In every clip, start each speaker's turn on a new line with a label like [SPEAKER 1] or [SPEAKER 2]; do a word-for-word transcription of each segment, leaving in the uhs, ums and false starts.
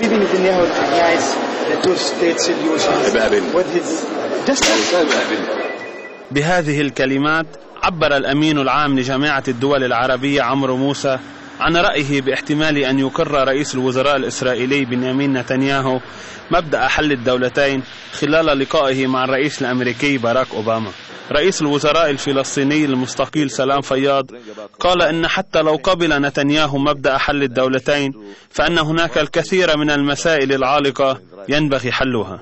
[SPEAKER 1] بهذه الكلمات عبر الأمين العام لجامعة الدول العربية عمرو موسى عن رأيه باحتمال أن يقر رئيس الوزراء الإسرائيلي بنيامين نتنياهو مبدأ حل الدولتين خلال لقائه مع الرئيس الأمريكي باراك أوباما. رئيس الوزراء الفلسطيني المستقيل سلام فياض قال إن حتى لو قبل نتنياهو مبدأ حل الدولتين فإن هناك الكثير من المسائل العالقة ينبغي حلها.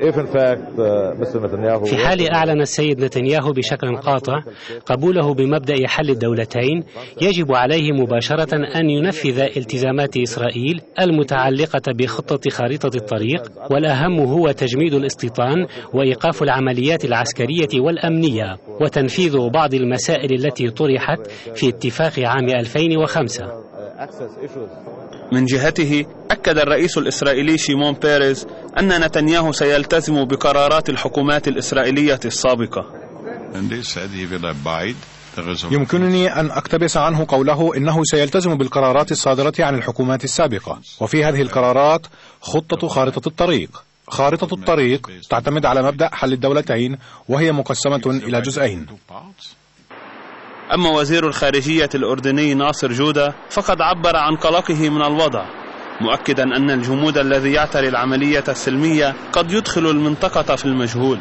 [SPEAKER 2] في حال أعلن السيد نتنياهو بشكل قاطع قبوله بمبدأ حل الدولتين، يجب عليه مباشرة أن ينفذ التزامات إسرائيل المتعلقة بخطة خارطة الطريق، والأهم هو تجميد الاستيطان وإيقاف العمليات العسكرية والأمنية وتنفيذ بعض المسائل التي طرحت في اتفاق عام ألفين وخمسة.
[SPEAKER 1] من جهته أكد الرئيس الإسرائيلي شيمون بيريز أن نتنياهو سيلتزم بقرارات الحكومات الإسرائيلية السابقة.
[SPEAKER 3] يمكنني أن أقتبس عنه قوله إنه سيلتزم بالقرارات الصادرة عن الحكومات السابقة، وفي هذه القرارات خطة خارطة الطريق. خارطة الطريق تعتمد على مبدأ حل الدولتين، وهي مقسمة إلى جزئين.
[SPEAKER 1] أما وزير الخارجية الأردني ناصر جودة فقد عبر عن قلقه من الوضع، مؤكدا أن الجمود الذي يعتري العملية السلمية قد يدخل المنطقة في المجهول.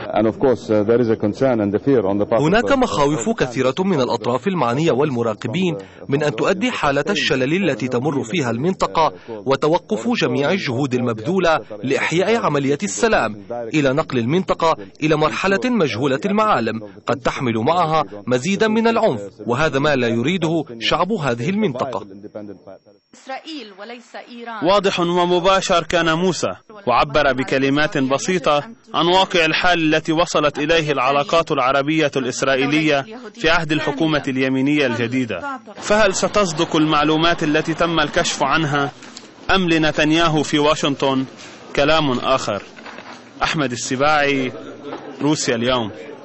[SPEAKER 4] هناك مخاوف كثيرة من الأطراف المعنية والمراقبين من أن تؤدي حالة الشلل التي تمر فيها المنطقة وتوقف جميع الجهود المبذولة لإحياء عملية السلام إلى نقل المنطقة إلى مرحلة مجهولة المعالم قد تحمل معها مزيدا من العنف، وهذا ما لا يريده شعب هذه المنطقة.
[SPEAKER 1] واضح ومباشر كان موسى، وعبر بكلمات بسيطة عن واقع الحال التي وصلت إليه العلاقات العربية الإسرائيلية في عهد الحكومة اليمينية الجديدة. فهل ستصدق المعلومات التي تم الكشف عنها أم لنتنياهو في واشنطن كلام آخر؟ أحمد السباعي، روسيا اليوم.